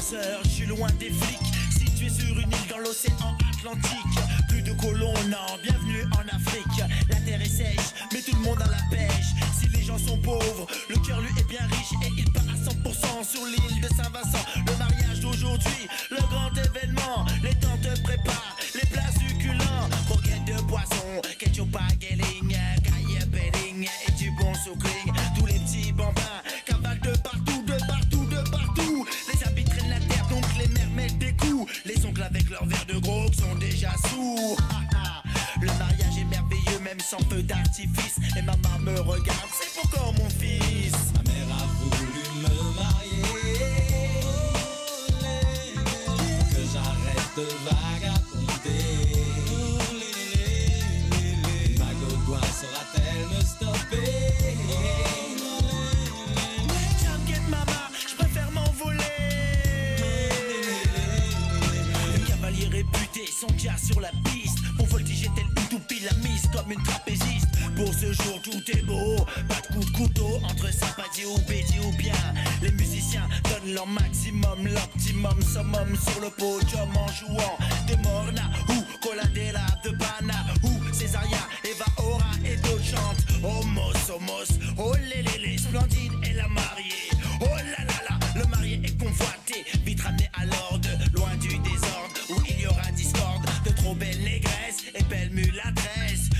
sœur, je suis loin des flics. Situé sur une île dans l'océan Atlantique. Plus de colons, non, bienvenue en Afrique. La terre est sèche, mais tout le monde a la pêche. Si les gens sont pauvres, le cœur lui est bien riche. Et il part à 100% sur l'île de Saint-Vincent. Le mariage d'aujourd'hui, le grand événement. Les tantes préparent les plats succulents. Croquettes de poisson, ketchup à guéling, caille belling et du bon sucring. Tous les petits bambins cavalent de partout, de partout, de partout. Les habits traînent la terre, donc les mères mettent des coups. Les oncles avec leurs verres de gros sont déjà sourds. Le mariage est merveilleux même sans feu d'artifice. Et maman me regarde, c'est pourquoi mon fils. Ma mère a voulu me marier, que j'arrête de vagabonder. Ma gogoine saura-t-elle me stopper? T'inquiète maman, je préfère m'envoler. Le cavalier réputé, son dia sur la piste. Pour voltiger tel une toupie, la mise comme une trapéziste. Pour ce jour tout est beau, pas de coup de couteau entre sympathie ou bêtis ou bien. Les musiciens donnent leur maximum, l'optimum summum sur le podium en jouant des Morna ou Coladera de Bana ou Césaria, Eva Ora et d'autres chantent. Homos, homos, oh lélé, splendide est la mariée. Oh là là là, le marié est convoité, vite ramené à l'ordre, loin du désordre où il y aura discorde de trop belles négresses et belles mulâtresses.